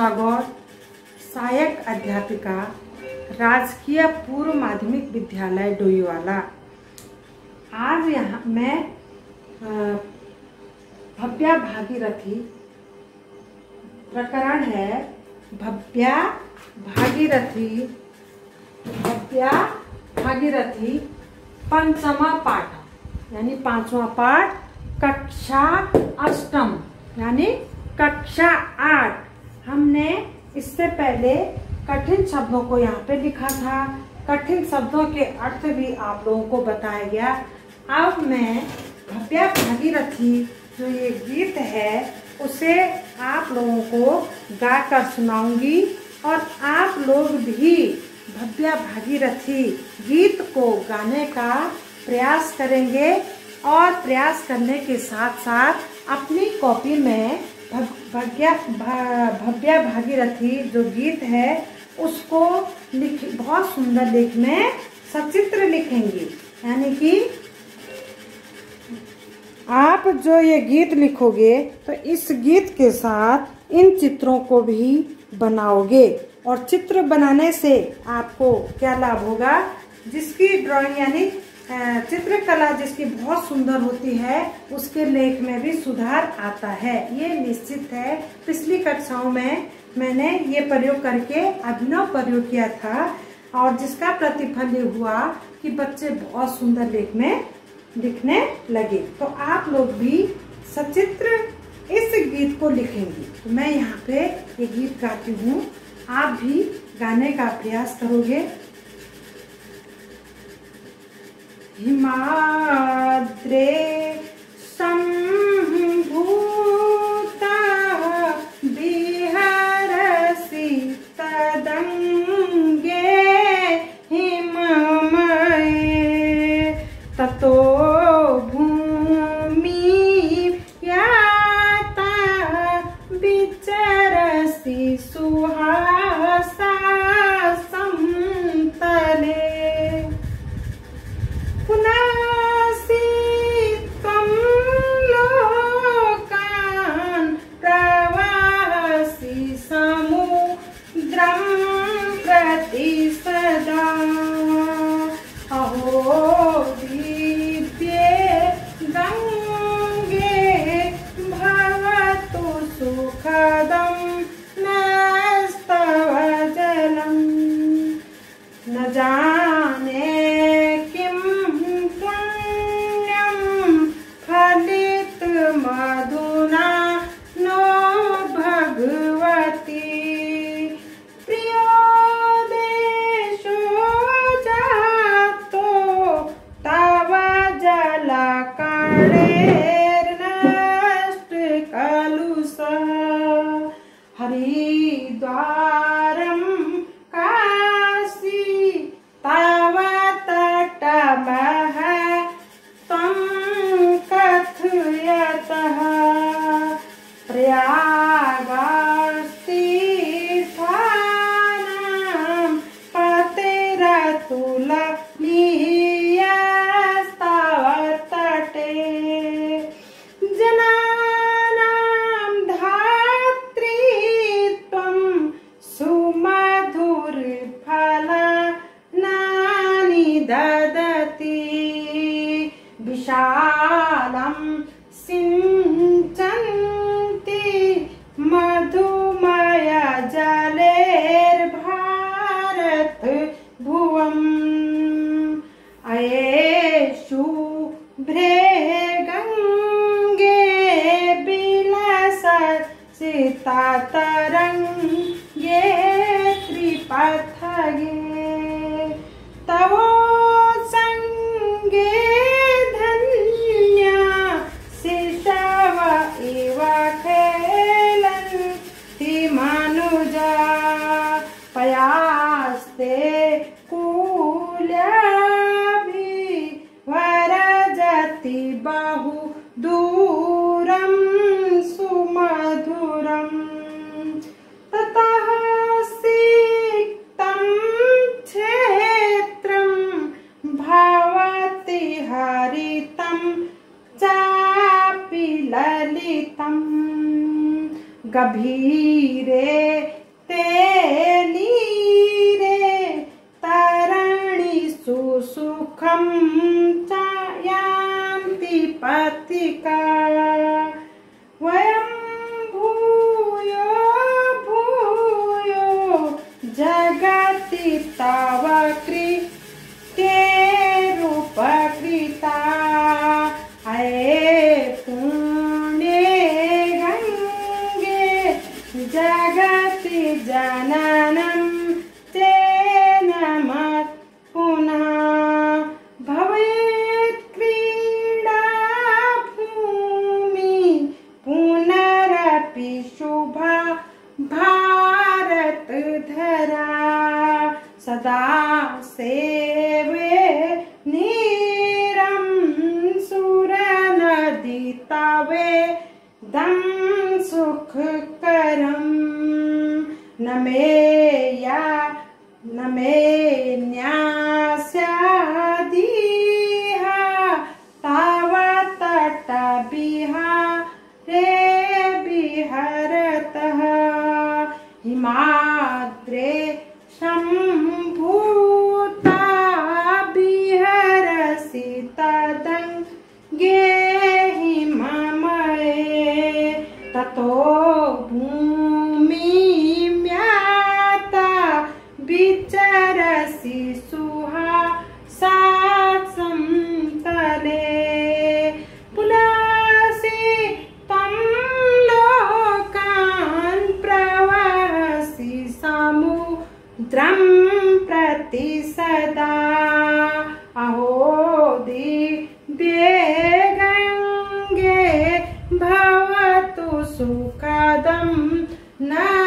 सागौर, सहायक अध्यापिका, राजकीय पूर्व माध्यमिक विद्यालय डोईवाला। आज यहाँ मैं भव्या भागीरथी प्रकरण है भव्या भागीरथी पंचमा पाठ यानी 5वां पाठ, कक्षा अष्टम यानी कक्षा 8। हमने इससे पहले कठिन शब्दों को यहाँ पे लिखा था, कठिन शब्दों के अर्थ भी आप लोगों को बताया गया। अब मैं भव्या भागीरथी जो ये गीत है उसे आप लोगों को गाकर सुनाऊंगी और आप लोग भी भव्या भागीरथी गीत को गाने का प्रयास करेंगे और प्रयास करने के साथ साथ अपनी कॉपी में भव्या भागीरथी जो गीत है उसको बहुत सुंदर लेख में सचित्र लिखेंगे। यानी कि आप जो ये गीत लिखोगे तो इस गीत के साथ इन चित्रों को भी बनाओगे और चित्र बनाने से आपको क्या लाभ होगा, जिसकी ड्राइंग यानी चित्रकला जिसकी बहुत सुंदर होती है उसके लेख में भी सुधार आता है, ये निश्चित है। पिछली कक्षाओं में मैंने ये प्रयोग करके अभिनव प्रयोग किया था और जिसका प्रतिफल ये हुआ कि बच्चे बहुत सुंदर लेख में लिखने लगे। तो आप लोग भी सचित्र इस गीत को लिखेंगे। तो मैं यहाँ पे ये गीत गाती हूँ, आप भी गाने का प्रयास करोगे। हिमाद्रे संभूता विहरसि तदंगे हिममये ततो भूमि याता विचरसि सुहासा समतले हरिद्वारं काशी तव तटमः त्वं कथयतः प्रयागस्तीर्थानां पतिरतुलनीयस्तव तटे विशालं सिंचन्ति मधुमय जलेर्भारत भुवम् अयेषु शुभ्रे गंगे विलसता तरंगे त्रिपथगे तव पयास्ते कुल्याभि वरजति बहु दूरं सुमधुरम् ततः सिक्तं क्षेत्रं भवति हरितं चापि ललितं गभीरे ते नीरे तरणीषु सुखं यान्ति पथिका वयं भूयो भूयो जगति तव कृत्यैरुपकृता जगति जननं तेन मत् पुनः भवेत् क्रीडा भूमि पुनरपि शुभा भारत धरा सदा सेवे नीरं सुरनदी तवे दं सुखकरम् न मे न्यास्यादिह तव तटविहारे विहरतः हिमाद्रे सम्भूता विहरसि तदङ्गे हिममये ततो विचरसि सुहासात्सं तले पुलसि तं लोकान् प्रवहसि समुद्रं प्रति सदा अहो दिव्ये गङ्गे भवतु सुखदं न